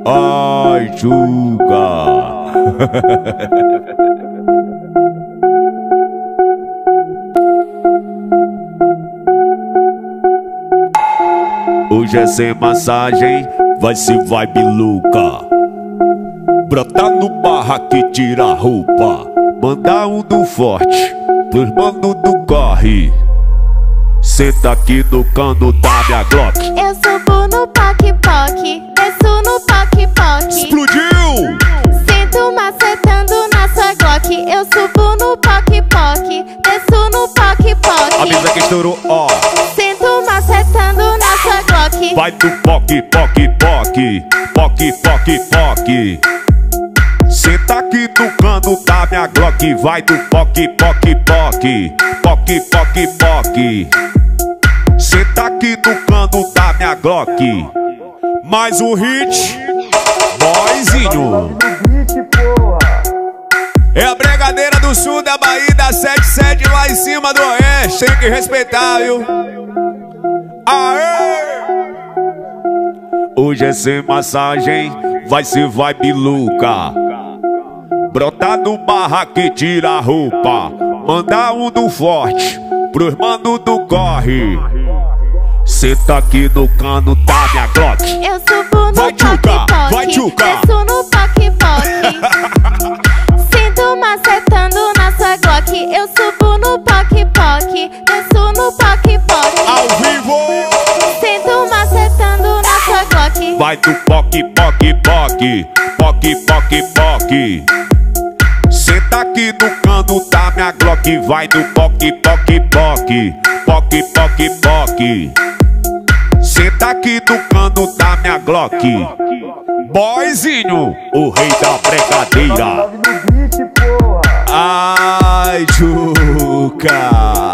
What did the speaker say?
Ai, Juca. Hoje é sem massagem, vai se vibe louca. Brotar no barraco e tira a roupa. Mandar um do forte pros mano do corre. Senta aqui no cano da minha Glock. Eu subo no poc-poc, desço no poc-poc. Explodiu! Sinto macetando na sua Glock. Eu subo no poc-poc, desço no poc-poc. Avisa que estourou, ó. Sinto macetando na sua Glock. Vai do poc-poc-poc, poc-poc-poc. Senta aqui no cano da minha Glock. Vai do poc-poc-poc, poc-poc-poc. Senta aqui no cano da minha Glock. Mais um hit, boyzinho. É a Bregadeira do Sul da Bahia, da 77 lá em cima do Oeste. Tem que respeitar, viu? Aê! Hoje é sem massagem, vai ser vibe louca. Brotar no barraco e tira a roupa. Mandar um do forte pros mano do corre. Senta aqui no cano da minha Glock. Eu subo no poc-poc, vai Juca, desço no poc-poc. Sinto macetando na sua Glock. Eu subo no poc-poc, desço no poc-poc. Ao vivo! Sinto macetando na sua Glock. Vai do poc-poc-poc, poc-poc-poc. Senta aqui no cano da minha Glock. Vai do poc-poc-poc, poc-poc-poc. Senta aqui no cano da minha Glock. Boyzinho, o rei da bregadeira. Ai, Juca.